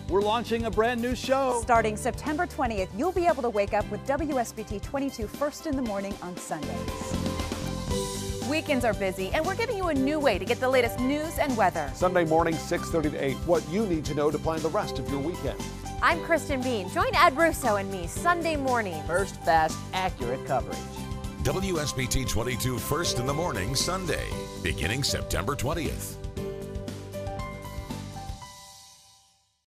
we're launching a brand new show. Starting September 20th, you'll be able to wake up with WSBT 22 first in the morning on Sundays. Weekends are busy, and we're giving you a new way to get the latest news and weather. Sunday morning, 6:30 to 8. What you need to know to plan the rest of your weekend. I'm Kristen Bean. Join Ed Russo and me Sunday morning. First, fast, accurate coverage. WSBT 22 first in the morning Sunday, beginning September 20th.